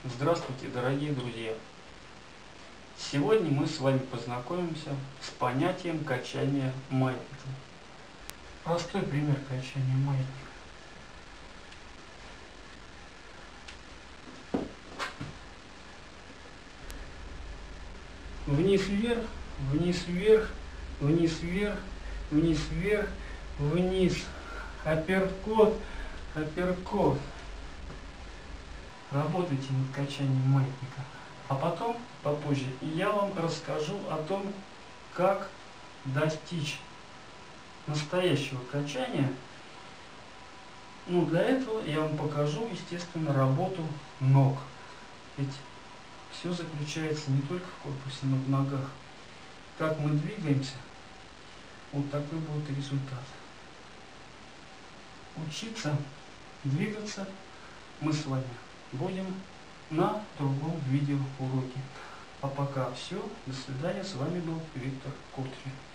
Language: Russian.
Здравствуйте, дорогие друзья! Сегодня мы с вами познакомимся с понятием качания маятника. Простой пример качания маятника. Вниз-вверх, вниз-вверх, вниз-вверх, вниз-вверх, вниз, апперкот, апперкот. Работайте над качанием маятника. А потом, попозже, я вам расскажу о том, как достичь настоящего качания. Для этого я вам покажу, естественно, работу ног. Ведь все заключается не только в корпусе, но и в ногах. Как мы двигаемся, вот такой будет результат. Учиться двигаться мы с вами будем на другом видеоуроке. А пока все. До свидания. С вами был Виктор Куртфи.